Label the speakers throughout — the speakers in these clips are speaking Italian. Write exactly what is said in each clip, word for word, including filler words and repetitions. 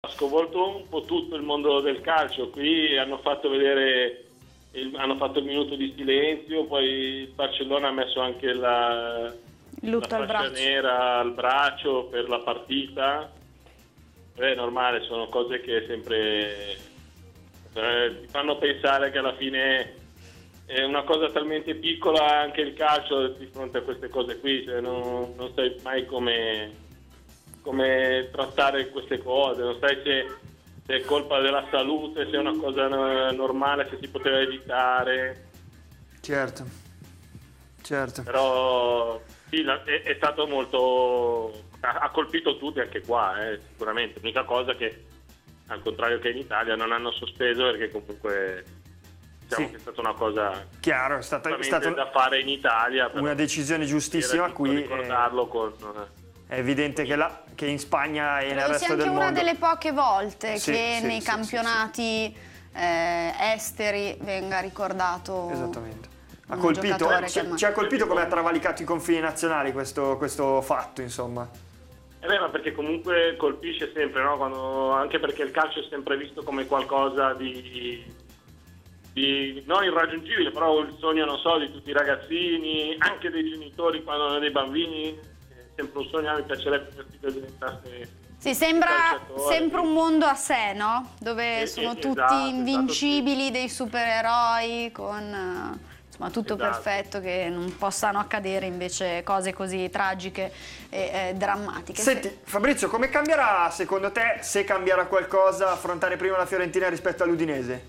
Speaker 1: ha sconvolto un po' tutto il mondo del calcio. Qui hanno fatto vedere, il, hanno fatto il minuto di silenzio, poi il Barcellona ha messo anche la, la fascia nera al braccio per la partita. È normale, sono cose che sempre eh, ti fanno pensare che alla fine è una cosa talmente piccola anche il calcio di fronte a queste cose qui, cioè non, non sai mai come, come trattare queste cose, non sai se, se è colpa della salute, se è una cosa normale, se si poteva evitare.
Speaker 2: Certo, certo.
Speaker 1: Però sì, è, è stato molto... ha colpito tutti anche qua, eh, sicuramente. L'unica cosa che, al contrario che in Italia, non hanno sospeso perché comunque diciamo sì, che è stata una cosa
Speaker 2: chiaro, è stata, è stata
Speaker 1: da fare in Italia.
Speaker 2: Una decisione giustissima qui.
Speaker 1: Ricordarlo con,
Speaker 2: è evidente che, la, che in Spagna e nel resto del mondo...
Speaker 3: È anche una delle poche volte
Speaker 2: sì,
Speaker 3: che
Speaker 2: sì,
Speaker 3: nei
Speaker 2: sì,
Speaker 3: campionati
Speaker 2: sì, sì.
Speaker 3: Eh, esteri venga ricordato.
Speaker 2: Esattamente. Ha colpito, eh, ci, ci ha colpito come ha travalicato i confini nazionali questo, questo fatto, insomma.
Speaker 1: Eh beh, ma perché comunque colpisce sempre, no? Quando, anche perché il calcio è sempre visto come qualcosa di, di non irraggiungibile, però il sogno, non so, di tutti i ragazzini, anche dei genitori quando hanno dei bambini, è sempre un sogno. A me piacerebbe che si diventasse.
Speaker 3: Sì, sembra sempre un mondo a sé, no? Dove
Speaker 1: eh,
Speaker 3: sono
Speaker 1: eh,
Speaker 3: tutti
Speaker 1: esatto,
Speaker 3: invincibili,
Speaker 1: esatto,
Speaker 3: dei supereroi con... ma tutto
Speaker 1: esatto,
Speaker 3: perfetto, che non possano accadere invece cose così tragiche e eh, drammatiche.
Speaker 2: Senti, Fabrizio, come cambierà secondo te, se cambierà qualcosa, affrontare prima la Fiorentina rispetto all'Udinese?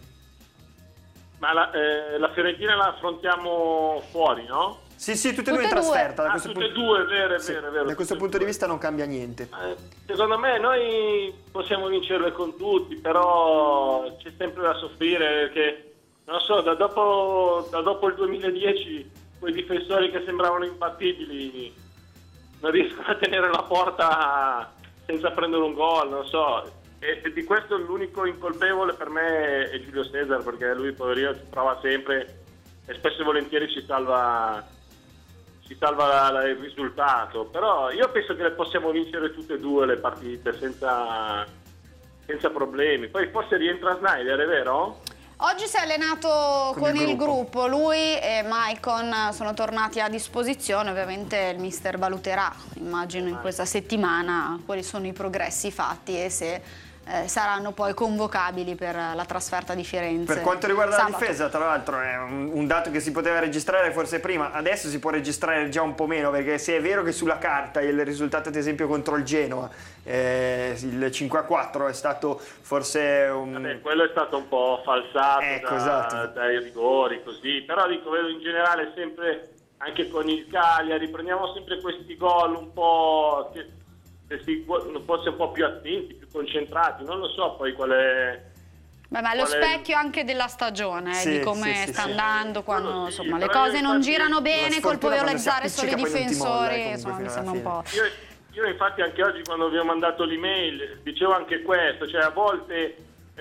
Speaker 1: Ma la, eh, la Fiorentina la affrontiamo fuori, no?
Speaker 2: Sì, sì, tutte e due in trasferta. Da
Speaker 1: ah,
Speaker 2: questo
Speaker 1: tutte e
Speaker 2: punto...
Speaker 1: due, vero, è
Speaker 2: sì,
Speaker 1: vero, è vero.
Speaker 2: Da questo punto di vista non cambia niente.
Speaker 1: Eh, secondo me noi possiamo vincerle con tutti, però c'è sempre da soffrire perché... Non so, da dopo, da dopo il duemiladieci quei difensori che sembravano imbattibili non riescono a tenere la porta senza prendere un gol, non so. E, e di questo l'unico incolpevole per me è Julio Cesar, perché lui, poverino, ci prova sempre e spesso e volentieri ci salva, ci salva la, la, il risultato. Però io penso che le possiamo vincere tutte e due le partite senza, senza problemi. Poi forse rientra Sneijder, è vero?
Speaker 3: Oggi si è allenato con, con il, il gruppo. gruppo, lui e Maicon sono tornati a disposizione, ovviamente il mister valuterà, immagino in questa settimana, quali sono i progressi fatti e se eh, saranno poi convocabili per la trasferta di Firenze.
Speaker 2: Per quanto riguarda
Speaker 3: sabato.
Speaker 2: la difesa, tra l'altro è un, un dato che si poteva registrare forse prima, adesso si può registrare già un po' meno, perché se è vero che sulla carta il risultato ad esempio contro il Genoa, eh, il cinque a quattro è stato forse un...
Speaker 1: Vabbè, quello è stato un po' falsato,
Speaker 2: ecco,
Speaker 1: da,
Speaker 2: esatto,
Speaker 1: dai rigori così, però dico, vedo in generale sempre anche con il Cagliari prendiamo sempre questi gol un po' che se si fosse un po' più attenti, più concentrati, non lo so poi qual è.
Speaker 3: Beh, ma è lo specchio anche della stagione,
Speaker 2: sì,
Speaker 3: di come
Speaker 2: sì, sì,
Speaker 3: sta
Speaker 2: sì.
Speaker 3: andando, quando
Speaker 1: sì,
Speaker 3: insomma le cose non girano bene, colpevolizzare solo i difensori,
Speaker 2: molla,
Speaker 3: insomma mi sembra un po'.
Speaker 1: Io, io infatti anche oggi quando vi ho mandato l'email dicevo anche questo, cioè a volte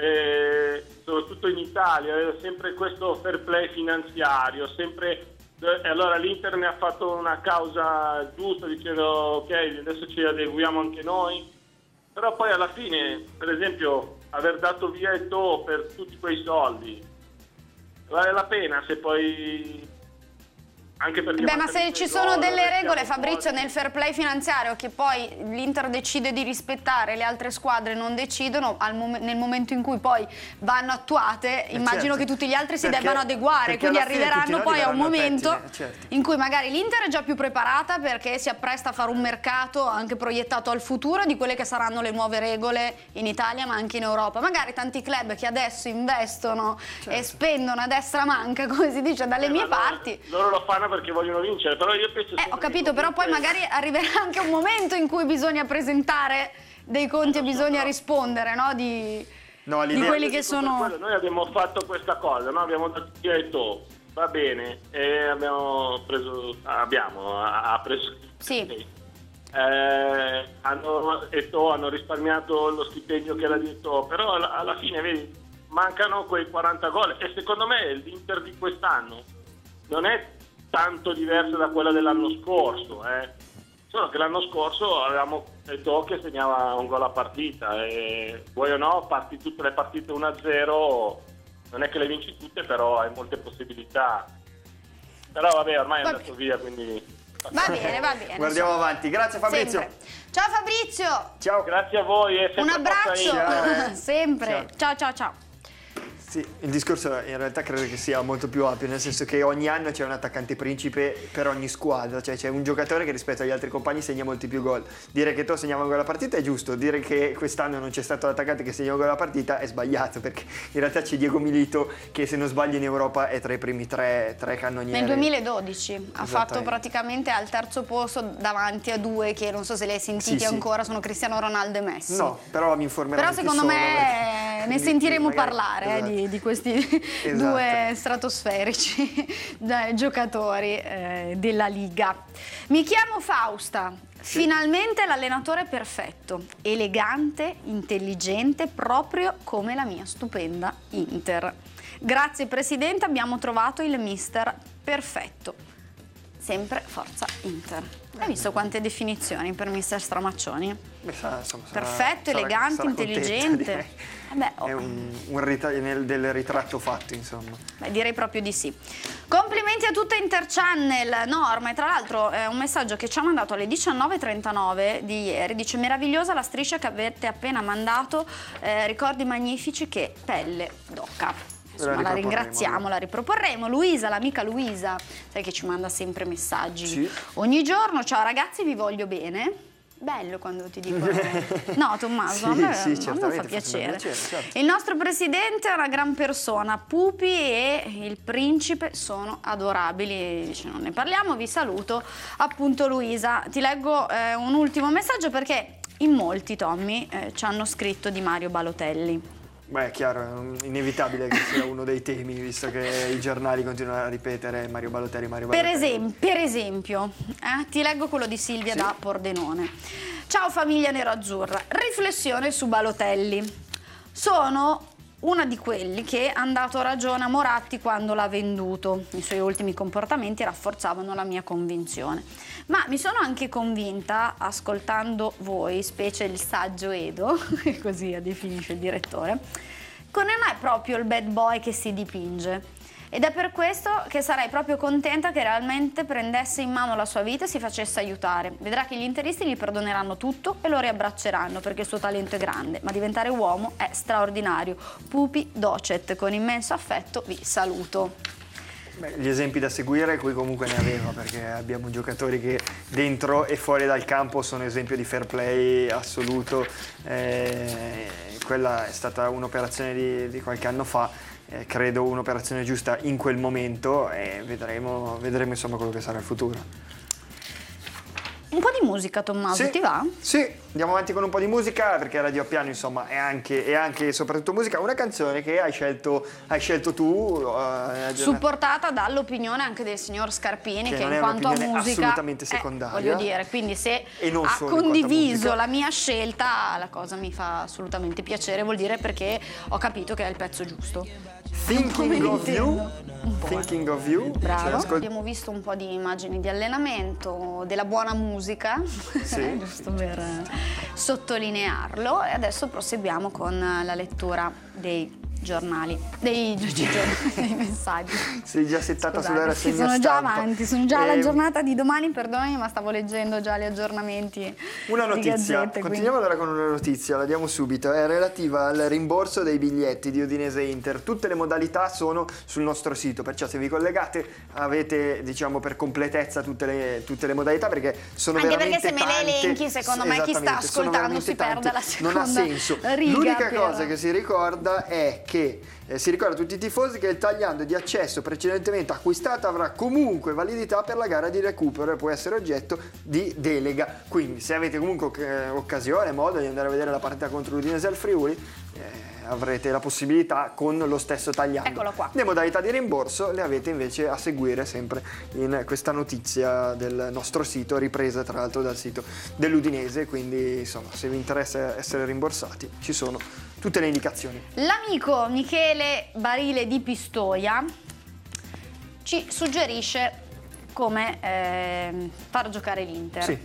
Speaker 1: eh, soprattutto in Italia vedo sempre questo fair play finanziario, sempre. E allora l'Inter ne ha fatto una causa giusta dicendo ok, adesso ci adeguiamo anche noi, però poi alla fine, per esempio, aver dato via Eto'o per tutti quei soldi vale la pena se poi anche perché
Speaker 3: beh, ma se ci sono
Speaker 1: gol,
Speaker 3: delle regole, Fabrizio,
Speaker 1: fuori.
Speaker 3: nel fair play finanziario che poi l'Inter decide di rispettare, le altre squadre non decidono, al mom nel momento in cui poi vanno attuate, eh immagino certo. che tutti gli altri si perché, debbano adeguare, quindi arriveranno poi a un momento certo. in cui magari l'Inter è già più preparata perché si appresta a fare un mercato anche proiettato al futuro di quelle che saranno le nuove regole in Italia ma anche in Europa. Magari tanti club che adesso investono certo. e spendono a destra manca, come si dice dalle eh, mie parti.
Speaker 1: Loro, loro lo fanno perché vogliono vincere, però io penso
Speaker 3: eh, ho capito, però poi magari arriverà anche un momento in cui bisogna presentare dei conti e bisogna rispondere, no? Di,
Speaker 2: no,
Speaker 3: di quelli che sono...
Speaker 1: Noi abbiamo fatto questa cosa, no? Abbiamo detto va bene, e abbiamo preso, abbiamo, ha preso...
Speaker 3: Sì.
Speaker 1: Eh, hanno, Eto'o, hanno risparmiato lo stipendio che era di Eto'o, però alla, alla fine vedi, mancano quei quaranta gol e secondo me l'Inter di quest'anno non è tanto diversa da quella dell'anno scorso, eh. solo che l'anno scorso avevamo detto che segnava un gol a partita e vuoi o no parti tutte le partite uno a zero, non è che le vinci tutte, però hai molte possibilità. Però vabbè, ormai è andato via, quindi
Speaker 3: va bene, va bene.
Speaker 2: Guardiamo insomma. avanti. Grazie Fabrizio.
Speaker 3: Sempre. Ciao Fabrizio.
Speaker 2: Ciao.
Speaker 1: Grazie a voi e
Speaker 3: un abbraccio.
Speaker 2: Ciao.
Speaker 3: Sempre. Ciao ciao ciao.
Speaker 2: Sì, il discorso in realtà credo che sia molto più ampio, nel senso che ogni anno c'è un attaccante principe per ogni squadra, cioè c'è un giocatore che rispetto agli altri compagni segna molti più gol. Dire che tu segnavi un gol alla partita è giusto, dire che quest'anno non c'è stato l'attaccante che segna un gol alla partita è sbagliato, perché in realtà c'è Diego Milito che, se non sbaglio, in Europa è tra i primi tre, tre cannonieri.
Speaker 3: Nel duemiladodici ha fatto praticamente al terzo posto davanti a due che non so se li hai sentiti
Speaker 2: sì,
Speaker 3: ancora,
Speaker 2: sì.
Speaker 3: sono Cristiano Ronaldo e Messi.
Speaker 2: No, però mi informerò.
Speaker 3: Però secondo me
Speaker 2: perché...
Speaker 3: ne sentiremo
Speaker 2: magari,
Speaker 3: parlare
Speaker 2: esatto.
Speaker 3: eh, di, di questi esatto. due stratosferici giocatori eh, della Liga. Mi chiamo Fausta. Sì. Finalmente l'allenatore perfetto, elegante, intelligente, proprio come la mia stupenda Inter. Grazie Presidente, abbiamo trovato il mister perfetto. Sempre forza Inter. Hai visto quante definizioni per mister Stramaccioni?
Speaker 2: Beh, sarà, insomma, sarà,
Speaker 3: perfetto,
Speaker 2: sarà,
Speaker 3: elegante,
Speaker 2: sarà
Speaker 3: intelligente. Eh beh, oh.
Speaker 2: È un, un rit- nel, del ritratto fatto, insomma.
Speaker 3: Beh, direi proprio di sì. Complimenti a tutta Interchannel, Norma, e tra l'altro è un messaggio che ci ha mandato alle diciannove e trentanove di ieri, dice: meravigliosa la striscia che avete appena mandato, eh, ricordi magnifici, che pelle d'oca. Insomma, la, la ringraziamo, la riproporremo. Luisa, l'amica Luisa, sai che ci manda sempre messaggi sì. ogni giorno. Ciao ragazzi, vi voglio bene. Bello quando ti dicono no Tommaso,
Speaker 2: sì,
Speaker 3: a me,
Speaker 2: sì,
Speaker 3: a me fa piacere,
Speaker 2: piacere certo.
Speaker 3: Il nostro presidente è una gran persona, Pupi e il principe sono adorabili, dice, non ne parliamo, vi saluto. Appunto Luisa, ti leggo eh, un ultimo messaggio perché in molti, Tommy, eh, ci hanno scritto di Mario Balotelli.
Speaker 2: Beh, è chiaro, è inevitabile che sia uno dei temi, visto che i giornali continuano a ripetere Mario Balotelli, Mario Balotelli.
Speaker 3: Per, esem- per esempio, eh, ti leggo quello di Silvia sì. da Pordenone. Ciao famiglia nerazzurra, riflessione su Balotelli. Sono una di quelli che hanno dato ragione a Moratti quando l'ha venduto. I suoi ultimi comportamenti rafforzavano la mia convinzione. Ma mi sono anche convinta, ascoltando voi, specie il saggio Edo, così definisce il direttore, che non è proprio il bad boy che si dipinge. Ed è per questo che sarei proprio contenta che realmente prendesse in mano la sua vita e si facesse aiutare. Vedrà che gli interisti gli perdoneranno tutto e lo riabbracceranno perché il suo talento è grande, ma diventare uomo è straordinario. Pupi docet, con immenso affetto vi saluto.
Speaker 2: Beh, gli esempi da seguire qui comunque ne aveva, perché abbiamo giocatori che dentro e fuori dal campo sono esempio di fair play assoluto. Eh, quella è stata un'operazione di, di qualche anno fa, eh, credo un'operazione giusta in quel momento, e vedremo, vedremo insomma quello che sarà il futuro.
Speaker 3: Un po' di musica, Tommaso,
Speaker 2: sì,
Speaker 3: ti va?
Speaker 2: Sì, andiamo avanti con un po' di musica, perché Radio Appiano insomma è anche e anche e soprattutto musica. Una canzone che hai scelto, hai scelto tu, uh,
Speaker 3: supportata dall'opinione anche del signor Scarpini, che,
Speaker 2: che
Speaker 3: in quanto a musica
Speaker 2: assolutamente secondaria,
Speaker 3: eh, voglio dire, quindi se ha
Speaker 2: solo
Speaker 3: condiviso la mia scelta, la cosa mi fa assolutamente piacere, vuol dire perché ho capito che è il pezzo giusto.
Speaker 2: Thinking of You, Thinking of You.
Speaker 3: Bravo, abbiamo visto un po' di immagini di allenamento, della buona musica,
Speaker 2: sì.
Speaker 3: giusto per sottolinearlo, e adesso proseguiamo con la lettura dei giornali, dei, giornali, dei messaggi.
Speaker 2: Sei già settata sulla rassegna
Speaker 3: sono
Speaker 2: stampa.
Speaker 3: già avanti, sono già alla
Speaker 2: eh,
Speaker 3: giornata di domani, perdonami, ma stavo leggendo già gli aggiornamenti.
Speaker 2: Una notizia,
Speaker 3: di gazzette,
Speaker 2: continuiamo
Speaker 3: quindi.
Speaker 2: allora con una notizia, la diamo subito, è relativa al rimborso dei biglietti di Udinese Inter. Tutte le modalità sono sul nostro sito, perciò se vi collegate avete, diciamo, per completezza tutte le, tutte le modalità, perché sono
Speaker 3: anche
Speaker 2: veramente
Speaker 3: perché se
Speaker 2: tante,
Speaker 3: me le elenchi, secondo me chi sta ascoltando si perde la seconda
Speaker 2: non ha senso.
Speaker 3: riga.
Speaker 2: L'unica
Speaker 3: per...
Speaker 2: cosa che si ricorda è che Eh, si ricorda a tutti i tifosi che il tagliando di accesso precedentemente acquistato avrà comunque validità per la gara di recupero e può essere oggetto di delega. Quindi se avete comunque eh, occasione, modo di andare a vedere la partita contro l'Udinese al Friuli, eh, avrete la possibilità con lo stesso tagliando.
Speaker 3: Eccolo qua.
Speaker 2: Le modalità di rimborso le avete invece a seguire sempre in questa notizia del nostro sito, ripresa tra l'altro dal sito dell'Udinese, quindi insomma se vi interessa essere rimborsati ci sono tutte le indicazioni.
Speaker 3: L'amico Michele Barile di Pistoia ci suggerisce come eh, far giocare l'Inter.
Speaker 2: Sì.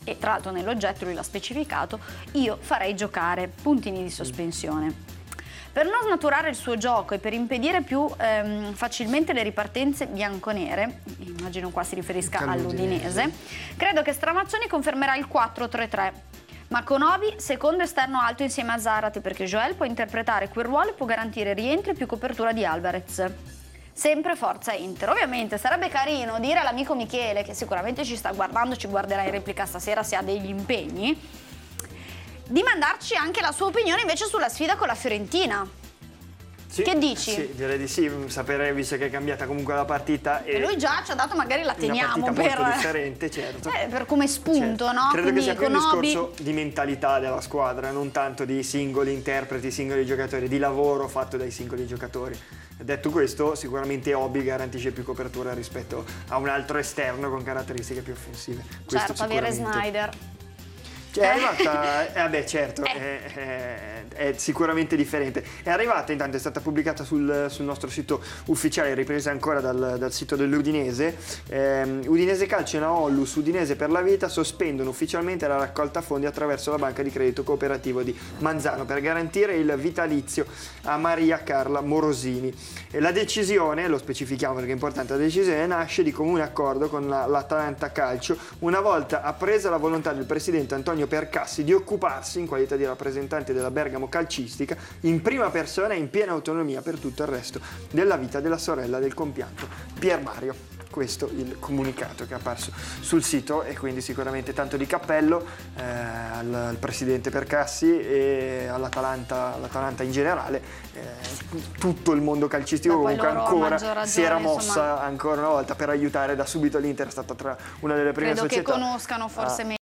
Speaker 3: e tra l'altro nell'oggetto lui l'ha specificato, io farei giocare, puntini di sospensione. Per non snaturare il suo gioco e per impedire più ehm, facilmente le ripartenze bianconere, immagino qua si riferisca all'Udinese, credo che Stramaccioni confermerà il quattro tre tre, ma con Obi secondo esterno alto insieme a Zarate, perché Joel può interpretare quel ruolo e può garantire rientro e più copertura di Alvarez. Sempre forza Inter. Ovviamente sarebbe carino dire all'amico Michele, che sicuramente ci sta guardando, ci guarderà in replica stasera se ha degli impegni, di mandarci anche la sua opinione invece sulla sfida con la Fiorentina.
Speaker 2: Sì,
Speaker 3: che dici?
Speaker 2: Sì, direi di sì, sapere, visto che è cambiata comunque la partita. E,
Speaker 3: e lui già ci ha dato, magari la teniamo
Speaker 2: una
Speaker 3: per,
Speaker 2: molto differente, certo.
Speaker 3: eh, per come spunto,
Speaker 2: certo.
Speaker 3: no?
Speaker 2: Credo
Speaker 3: Quindi
Speaker 2: che sia più un
Speaker 3: Obi...
Speaker 2: discorso di mentalità della squadra, non tanto di singoli interpreti, singoli giocatori, di lavoro fatto dai singoli giocatori. Detto questo, sicuramente Obi garantisce più copertura rispetto a un altro esterno con caratteristiche più offensive. Questo
Speaker 3: certo, avere Sneijder.
Speaker 2: È arrivata, eh, beh certo, eh. È, è, è sicuramente differente. È arrivata, intanto è stata pubblicata sul, sul nostro sito ufficiale, ripresa ancora dal, dal sito dell'Udinese. Eh, Udinese Calcio e Naollus, Udinese per la Vita sospendono ufficialmente la raccolta fondi attraverso la banca di credito cooperativo di Manzano per garantire il vitalizio a Maria Carla Morosini. E la decisione, lo specifichiamo perché è importante, la decisione nasce di comune accordo con la, l'Atalanta Calcio, una volta appresa la volontà del presidente Antonio Percassi di occuparsi, in qualità di rappresentante della Bergamo calcistica, in prima persona e in piena autonomia per tutto il resto della vita della sorella del compianto Pier Mario. Questo il comunicato che è apparso sul sito, e quindi sicuramente tanto di cappello eh, al, al presidente Percassi e all'Atalanta, all'Atalanta in generale. Eh, tutto il mondo calcistico comunque ancora ragione, si era mossa, insomma, ancora una volta per aiutare da subito l'Inter. È stata tra una delle prime
Speaker 3: credo
Speaker 2: società.
Speaker 3: Credo che conoscano forse meglio